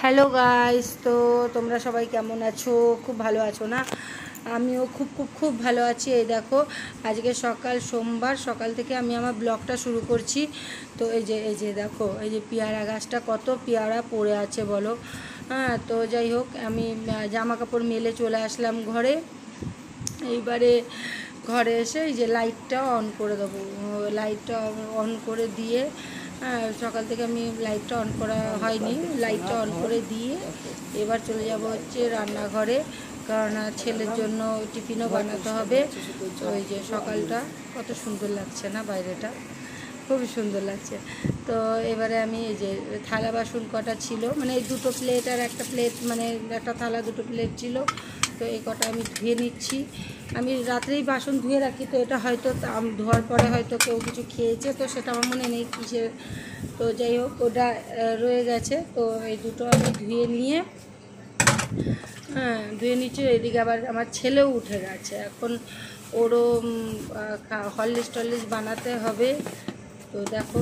Hello guys, তো তোমরা সবাই কেমন আছো? খুব ভালো আছো না? আমিও খুব খুব খুব ভালো আছি। এই দেখো, আজকে সকাল সোমবার, সকাল থেকে আমি আমার ব্লগটা শুরু করছি। তো এই যে দেখো, এই যে পেয়ারা গাছটা কত পেয়ারা পড়ে আছে বলো। হ্যাঁ, তো যাই হোক, আমি জামা কাপড় মেলে চলে আসলাম ঘরে। এইবারে ঘরে এসে এই যে লাইটটা অন করে দেবো। লাইটটা অন করে দিয়ে, সকাল থেকে আমি লাইটটা অন করা হয়নি, লাইটটা অন করে দিয়ে এবার চলে যাব হচ্ছে রান্নাঘরে, কারণ ছেলের জন্য টিফিনও বানাতে হবে। তো এই যে সকালটা কত সুন্দর লাগছে না, বাইরেটা খুবই সুন্দর লাগছে। তো এবারে আমি এই যে থালা বাসন কটা ছিল, মানে এই দুটো প্লেট আর একটা প্লেট, মানে একটা থালা দুটো প্লেট ছিল, তো এই কটা আমি ধুয়ে নিচ্ছি। আমি রাত্রেই বাসন ধুয়ে রাখি, তো এটা হয়তো ধোয়ার পরে হয়তো কেউ কিছু খেয়েছে, তো সেটা আমার মনে নেই কিসের। তো যাই হোক, ওটা রয়ে গেছে, তো এই দুটো আমি ধুয়ে নিয়ে ধুয়ে নিচ্ছি। এদিকে আবার আমার ছেলেও উঠে গেছে, এখন ওরও হরলিক্স টরলিক্স বানাতে হবে। তো দেখো,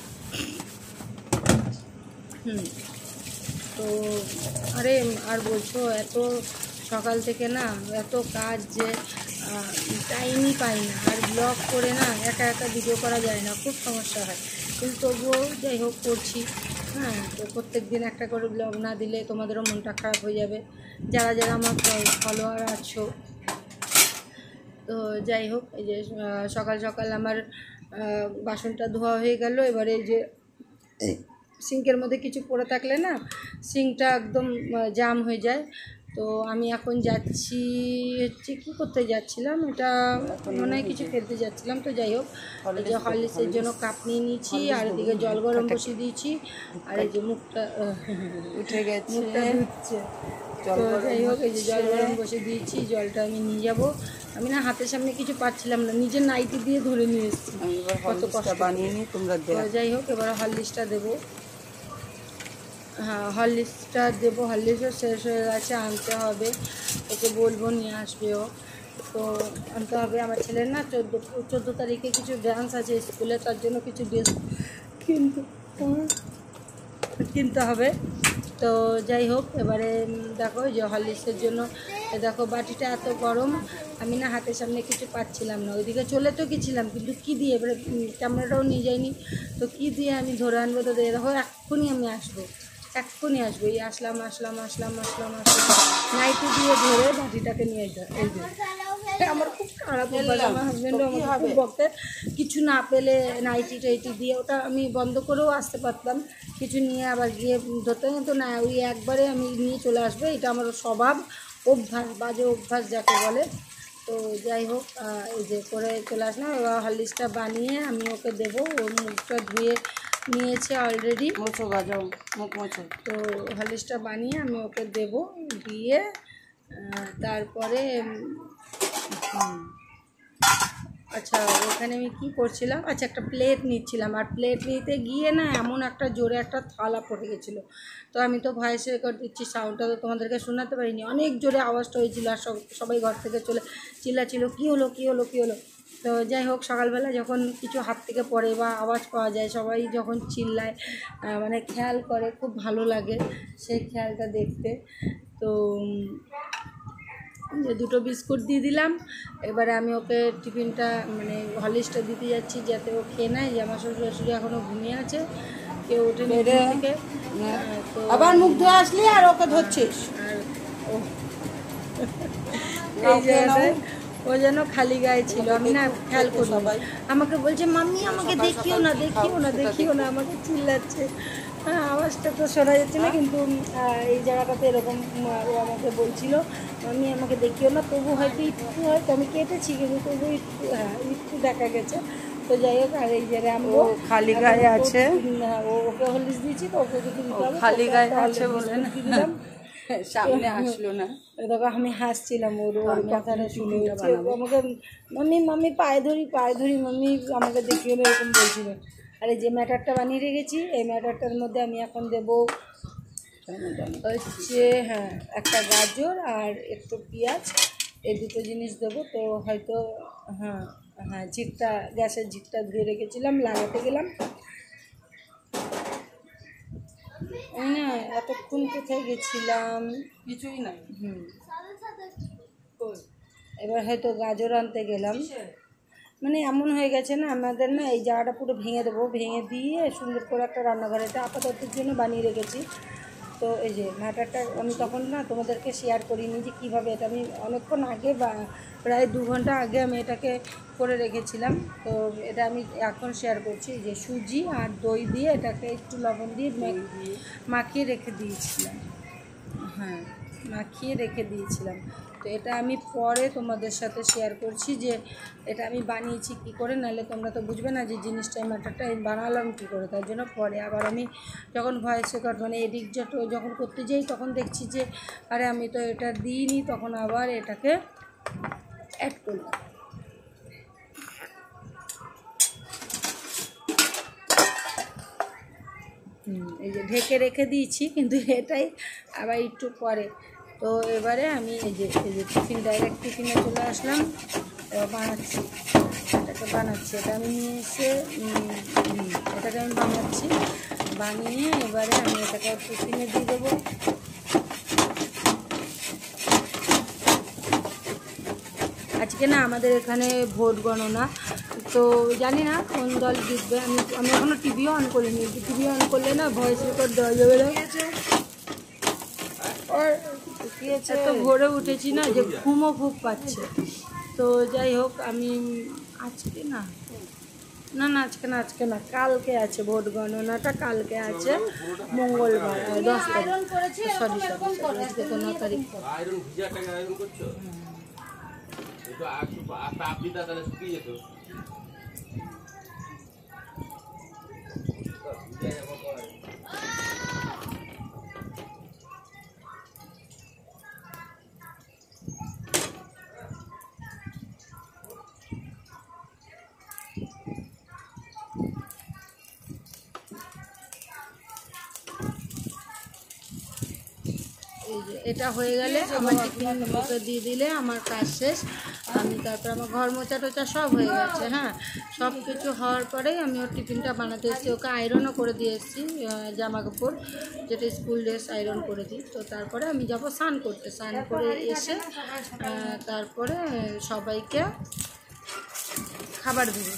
তো আরে আর বলছো, এত সকাল থেকে না এত কাজ যে টাইমই পাই না, আর ব্লগ করে না একা একা ভিডিও করা যায় না, খুব সমস্যা হয়। কিন্তু তবুও যাই হোক করছি। হ্যাঁ, তো প্রত্যেক দিন একটা করে ব্লগ না দিলে তোমাদেরও মনটা খারাপ হয়ে যাবে, যারা যারা আমার ফলোয়ার আছো। তো যাই হোক, এই যে সকাল সকাল আমার বাসনটা ধোয়া হয়ে গেল। এবারে এই যে সিঙ্কের মধ্যে কিছু পড়ে থাকলে না সিঙ্কটা একদম জাম হয়ে যায়। তো আমি এখন যাচ্ছি হচ্ছে কী করতে যাচ্ছিলাম, এটা মনে হয় কিছু ফেলতে যাচ্ছিলাম। তো যাই হোক, এই যে হরলিক্সের জন্য কাপ নিয়ে নিয়েছি, আর এদিকে জল গরম বসিয়ে দিয়েছি, আর এই যে মুখটা উঠে গেছে, মুখটা ধুচ্ছে। তো যাই হোক, এই যে জল গরম বসে দিয়েছি, জলটা আমি নিয়ে যাব। আমি না হাতের সামনে কিছু পাচ্ছিলাম না, নিজের নাইটি দিয়ে ধরে নিয়ে এসেছি, কত কষ্ট বানিয়ে নিই তোমরা। তো যাই হোক, এবার হরলিক্সটা দেবো। হ্যাঁ, হরলিক্সটা দেবো, হরলিক্সও শেষ হয়ে গেছে, আনতে হবে, ওকে বলবো নিয়ে আসবেও। তো আনতে হবে, আমার ছেলের না 14 তারিখে কিছু ডান্স আছে স্কুলে, তার জন্য কিছু ড্রেস কিনতে হবে। তো যাই হোক, এবারে দেখো যে হরলিক্সের জন্য দেখো বাটিটা এত গরম, আমি না হাতের সামনে কিছু পাচ্ছিলাম না। ওইদিকে চলে তো গেছিলাম, কিন্তু কী দিয়ে, এবারে ক্যামেরাটাও নিয়ে যাইনি, তো কী দিয়ে আমি ধরে আনবো। তো দেখো এক্ষুনি আমি আসবো, এক্ষুনি আসবো, এই আসলাম নাইটি দিয়ে ধরে বাটিটাকে নিয়ে যাই। এই যে আমার খুব খারাপ ব্যাপার, আমার হাজব্যান্ডও আমাকে খুব বকে, কিছু না পেলে নাইটি টাইটি দিয়ে, ওটা আমি বন্ধ করেও আসতে পারতাম, কিছু নিয়ে আবার গিয়ে ধরতে তো না, ওই একবারে আমি নিয়ে চলে আসবে, এটা আমার স্বভাব, অভ্যাস, বাজে অভ্যাস যাকে বলে। তো যাই হোক, এই যে করে চলে আসলাম। এবার হরলিক্সটা বানিয়ে আমি ওকে দেবো, ওর মুখটা ধুয়ে নিয়েছে অলরেডি, মোছো বাজাও, মুখ মোছো। তো হরলিক্সটা বানিয়ে আমি ওকে দেবো, দিয়ে তারপরে আচ্ছা, ওখানে আমি কী করছিলাম, আচ্ছা একটা প্লেট নিচ্ছিলাম, আর প্লেট নিতে গিয়ে না এমন একটা জোরে একটা থালা পড়ে গেছিলো। তো আমি তো ভয়েস রেকর্ড দিচ্ছি, সাউন্ডটা তো তোমাদেরকে শোনাতে পারিনি, অনেক জোরে আওয়াজটা হয়েছিল, আর সবাই ঘর থেকে চিল্লাচ্ছিল কী হলো কী হলো কী হলো। তো যাই হোক, সকালবেলা যখন কিছু হাত থেকে পড়ে বা আওয়াজ পাওয়া যায়, সবাই যখন চিল্লায়, মানে খেয়াল করে, খুব ভালো লাগে সেই খেয়ালটা দেখতে। তো যে দুটো বিস্কুট দিয়ে দিলাম, এবারে আমি ওকে টিফিনটা মানে হরলিক্সটা দিতে যাচ্ছি যাতে ও খেয়ে নেয়, যে আমার শ্বশুর শাশুড়ি এখনও ঘুমিয়ে আছে, কেউ ওঠে থেকে। তো আবার মুখ ধুয়ে আসলি আর ওকে ধরছিস, আর ও এই জায়গাটায় ও যেন খালি গায়ে ছিল, আমি না খেয়াল করি, আমাকে বলছে মাম্মি আমাকে দেখিও না দেখিও না দেখিও না, আমাকে চিল্লাচ্ছে। হ্যাঁ, আওয়াজটা তো শোনা যাচ্ছে না, কিন্তু এই জায়গাটাতে এরকম ও আমাকে বলছিল মাম্মি আমাকে দেখিও না, তবু হয়তো একটু, হয়তো আমি কেটেছি কিন্তু তবু একটু, হ্যাঁ একটু দেখা গেছে। তো যাই হোক, আর এই যে রামবো খালি গায়ে আছে, ওকে হরলিক্স দিয়েছি, তো ওকে যদি দিতে হবে খালি গায়ে আছে বলে দিলাম, সামনে আসলো না। দেখো আমি হাসছিলাম, ওর কথাটা শুনে আমাকে মাম্মি মাম্মি পায়ে ধরি মাম্মি আমাকে দেখিও না, এরকম বলছিল। আর এই যে ম্যাটারটা বানিয়ে রেখেছি, এই ম্যাটারটার মধ্যে আমি এখন দেবো হচ্ছে, হ্যাঁ একটা গাজর আর একটু পেঁয়াজ, এই দুটো জিনিস দেবো। তো হয়তো হ্যাঁ হ্যাঁ ঝিকটা, গ্যাসের ঝিকটা ধুয়ে রেখেছিলাম, লাগাতে গেলাম। আমি না এতক্ষণ কোথায় গেছিলাম, কিছুই নাই। হুম, কই? এবার হয়তো গাজর আনতে গেলাম। মানে এমন হয়ে গেছে না আমাদের, না এই জায়গাটা পুরো ভেঙে দেবো, ভেঙে দিয়ে সুন্দর করে একটা রান্নাঘর এটা আপাততের জন্য বানিয়ে রেখেছি। তো এই যে ম্যাটারটা আমি তখন না তোমাদেরকে শেয়ার করিনি যে কীভাবে এটা আমি অনেকক্ষণ আগে বা প্রায় 2 ঘন্টা আগে আমি এটাকে করে রেখেছিলাম। তো এটা আমি এখন শেয়ার করছি যে সুজি আর দই দিয়ে এটাকে একটু লবণ দিয়ে মাখিয়ে রেখে দিয়েছিলাম। হ্যাঁ, মাখিয়ে রেখে দিয়েছিলাম। তো এটা আমি পরে তোমাদের সাথে শেয়ার করছি যে এটা আমি বানিয়েছি কী করে, নাহলে তোমরা তো বুঝবে না যে জিনিসটা ম্যাটারটা আমি বানালাম কী করে। তার জন্য পরে আবার আমি যখন ভয়েস রেকর্ড মানে এডিট যখন করতে যাই তখন দেখছি যে আরে আমি তো এটা দিইনি, তখন আবার এটাকে অ্যাড করলাম। এই যে ঢেকে রেখে দিয়েছি, কিন্তু এটাই আবার একটু পরে। তো এবারে আমি এই যে ডাইরেক্ট টিফিনে চলে আসলাম। এবার বানাচ্ছি, এটা আমি নিয়ে এসে এটাকে আমি বানিয়ে এবারে আমি এটাকে টিফিনে দিয়ে দেবো। আজকে না আমাদের এখানে ভোট গণনা, তো জানি না কোন দল জিতবে। আমি এখনও টিভিও অন করিনি, টিভি অন করলে না ভয়েস রেকর্ড দেওয়া যাবে না। আর এত ভোরে উঠেছি না যে ঘুমও খুব পাচ্ছে। তো যাই হোক আমি আজকে না কালকে আছে ভোট গণনাটা, কালকে আছে মঙ্গলবার 10 তারিখ, সরি আজকে তো 9 তারিখ। এটা হয়ে গেলে আমার টিফিন মুখে দিয়ে দিলে আমার কাজ শেষ। আমি তারপর আমার ঘর মোছা টোচা সব হয়ে গেছে। হ্যাঁ, সব কিছু হওয়ার পরেই আমি ওর টিফিনটা বানাতে এসেছি, ওকে আয়রনও করে দিয়ে এসেছি জামা কাপড়, যেটা স্কুল ড্রেস আয়রন করে দিই। তো তারপরে আমি যাবো স্নান করতে, স্নান করে এসে তারপরে সবাইকে খাবার দেবো।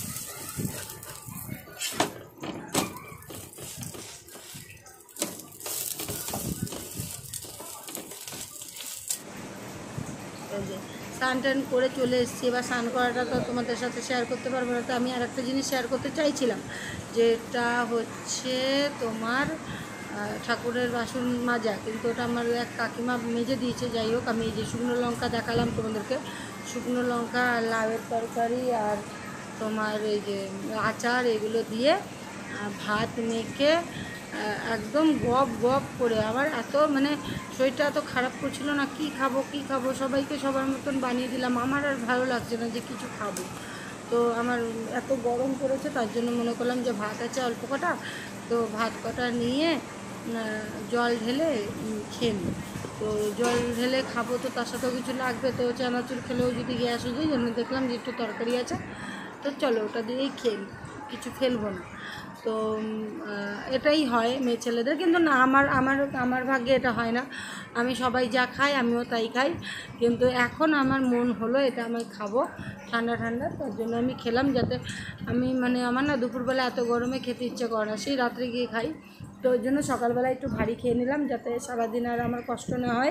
স্নান টান করে চলে এসেছি, এবার স্নান করাটা তো তোমাদের সাথে শেয়ার করতে পারবো না। তো আমি আর একটা জিনিস শেয়ার করতে চাইছিলাম, যেটা হচ্ছে তোমার ঠাকুরের বাসন মাজা, কিন্তু ওটা আমার এক কাকিমা মেজে দিয়েছে। যাই হোক, আমি এই যে শুকনো লঙ্কা দেখালাম তোমাদেরকে, শুকনো লঙ্কা আর লাউয়ের তরকারি আর তোমার এই যে আচার, এগুলো দিয়ে ভাত মেখে একদম গপ গপ করে, আমার এত মানে শরীরটা এত খারাপ করছিল না, কি খাবো সবাইকে সবার মতন বানিয়ে দিলাম। আমার আর ভালো লাগছে না যে কিছু খাবো। তো আমার এত গরম পড়েছে, তার জন্য মনে করলাম যে ভাত আছে অল্প কটা, তো ভাত কটা নিয়ে জল ঢেলে খেয়ে নিই। তো জল ঢেলে খাবো, তো তার সাথেও কিছু লাগবে। তো চানাচুর খেলেও যদি গ্যাস হয়ে যায়, জন্য দেখলাম যে একটু তরকারি আছে, তো চলো ওটা দিয়েই খেয়ে নিই, কিছু ফেলবো না। তো এটাই হয় মেয়ে ছেলেদের, কিন্তু না আমার ভাগ্যে এটা হয় না। আমি সবাই যা খাই আমিও তাই খাই, কিন্তু এখন আমার মন হলো এটা আমি খাবো ঠান্ডা ঠান্ডা, তার জন্য আমি খেলাম। যাতে আমি মানে আমার না দুপুরবেলা এত গরমে খেতে ইচ্ছে করে না, সেই রাত্রে গিয়ে খাই। তো ওই জন্য সকালবেলা একটু ভারী খেয়ে নিলাম, যাতে সারাদিন আর আমার কষ্ট না হয়।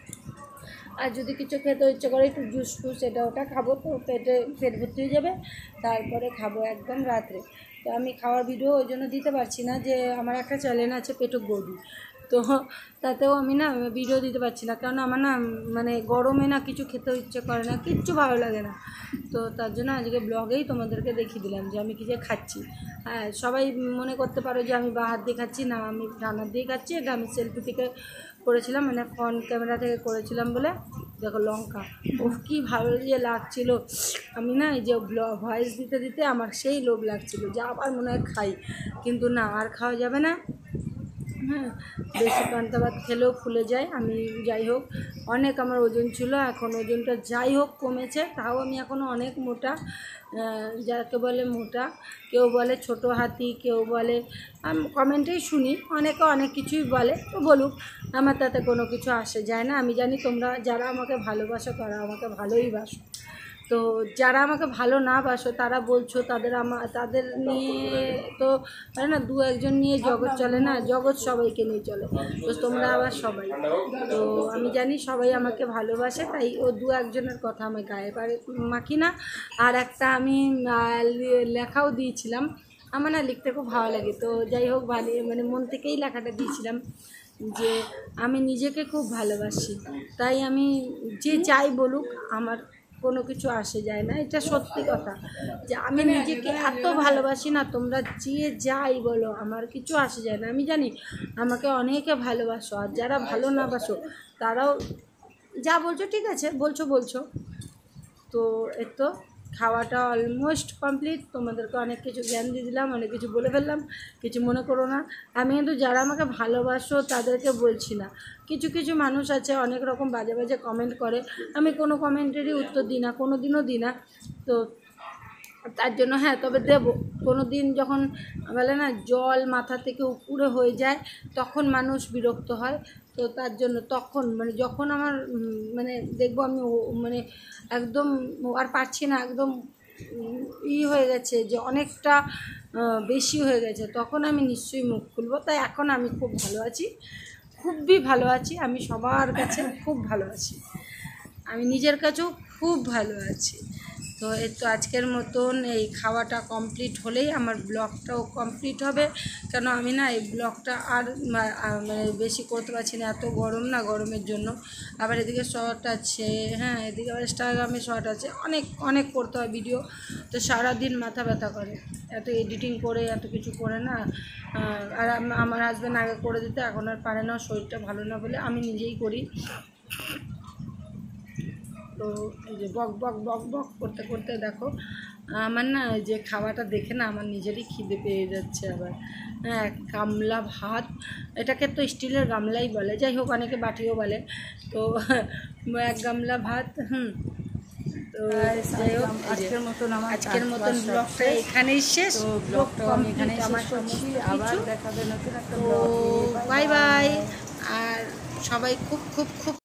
আর যদি কিছু খেতে ইচ্ছে করে একটু জুস টুস এটা ওটা খাবো, তো পেট ভর্তি হয়ে যাবে, তারপরে খাবো একদম রাত্রে। তো আমি খাওয়ার ভিডিও ওই জন্য দিতে পারছি না, যে আমার একটা চ্যানেল আছে পেটুক বৌদি, তো তাতেও আমি না ভিডিও দিতে পারছি না, কারণ আমার না মানে গরমে না কিছু খেতে ইচ্ছে করে না, কিচ্ছু ভালো লাগে না। তো তার জন্য আজকে ব্লগেই তোমাদেরকে দেখিয়ে দিলাম যে আমি কী যে খাচ্ছি। হ্যাঁ, সবাই মনে করতে পারো যে আমি বাঁ হাত দিয়ে খাচ্ছি, না আমি ডান হাত দিয়ে খাচ্ছি। এটা আমি সেলফি থেকে করেছিলাম, মানে ফ্রন্ট ক্যামেরা থেকে করেছিলাম বলে। দেখো লঙ্কা, ও কী ভালো যে লাগছিল। আমি না এই যে ভয়েস দিতে দিতে আমার সেই লোভ লাগছিল যে আবার মনে হয় খাই, কিন্তু না আর খাওয়া যাবে না, হ্যাঁ, বেশি পান্তা ভাত খেলেও ফুলে যায়। আমি যাই হোক অনেক আমার ওজন ছিল, এখন ওজনটা যাই হোক কমেছে, তাও আমি এখনও অনেক মোটা। যাকে বলে মোটা, কেউ বলে ছোট হাতি, কেউ বলে, আমি কমেন্টেই শুনি অনেকে অনেক কিছুই বলে, তো বলুক, আমার তাতে কোনো কিছু আসে যায় না। আমি জানি তোমরা যারা আমাকে ভালোবাসো তারা আমাকে ভালোই বাসো, তো যারা আমাকে ভালো না বাসো তারা বলছো তাদের নিয়ে তো মানে না, দু একজন নিয়ে জগৎ চলে না, জগৎ সবাইকে নিয়ে চলে, তো তোমরা আবার সবাই। তো আমি জানি সবাই আমাকে ভালোবাসে, তাই ও দু একজনের কথা আমি গায়ে মাখি না। আর একটা আমি লেখাও দিয়েছিলাম, আমার না লিখতে খুব ভালো লাগে, তো যাই হোক ভালো মানে মন থেকেই লেখাটা দিয়েছিলাম যে আমি নিজেকে খুব ভালোবাসি, তাই আমি যে যাই বলুক আমার কোনো কিছু আসে যায় না। এটা সত্যি কথা যে আমি নিজেকে এত ভালোবাসি না, তোমরা যে যাই বলো আমার কিছু আসে যায় না। আমি জানি আমাকে অনেকে ভালোবাসো, আর যারা ভালো না বাসো তারাও যা বলছো ঠিক আছে, বলছো। তো এই তো খাওয়াটা অলমোস্ট কমপ্লিট, তোমাদেরকে অনেক কিছু জ্ঞান দিয়ে দিলাম, অনেক কিছু বলে ফেললাম, কিছু মনে করো না। আমি কিন্তু যারা আমাকে ভালোবাসো তাদেরকে বলছি না, কিছু কিছু মানুষ আছে অনেক রকম বাজে বাজে কমেন্ট করে, আমি কোনো কমেন্টেরই উত্তর দিই না, কোনো দিনও দিই না। তো তার জন্য হ্যাঁ, তবে দেবো কোনো দিন, যখন বলে না জল মাথা থেকে উপরে হয়ে যায় তখন মানুষ বিরক্ত হয়, তো তার জন্য তখন মানে যখন আমার মানে দেখবো আমি মানে একদম আর পারছি না, একদম হয়ে গেছে যে অনেকটা বেশি হয়ে গেছে, তখন আমি নিশ্চয়ই মুখ খুলবো। তাই এখন আমি খুব ভালো আছি, খুবই ভালো আছি, আমি সবার কাছে খুব ভালো আছি, আমি নিজের কাছেও খুব ভালো আছি। তো এই তো আজকের মতন এই খাওয়াটা কমপ্লিট হলেই আমার ব্লগটাও কমপ্লিট হবে, কেন আমি না এই ব্লগটা আর মানে বেশি করতে পারছি না, এত গরম না, গরমের জন্য আবার এদিকে শর্ট আছে, হ্যাঁ এদিকে আবার ইনস্টাগ্রামে শর্ট আছে, অনেক করতে হয় ভিডিও, তো সারাদিন মাথা ব্যথা করে এত এডিটিং করে, এত কিছু করে না। আর আমার হাজব্যান্ড আগে করে দিতে, এখন আর পারে না, শরীরটা ভালো না বলে আমি নিজেই করি। তো এই যে বক বক করতে করতে দেখো আমার না যে খাওয়াটা দেখে না আমার নিজেরই খিদে পেয়ে যাচ্ছে আবার। হ্যাঁ, গামলা ভাত, এটাকে তো স্টিলের গামলাই বলে, যাই হোক অনেকে বাটিও বলে, তো এক গামলা ভাত। তো যাই হোক আজকের মতন ব্লগটা এখানেই শেষ, ব্লগটা আমি এখানেই শেষ করছি, আবার দেখাবে নতুন একটা ব্লগ। Bye bye. আর সবাই খুব খুব খুব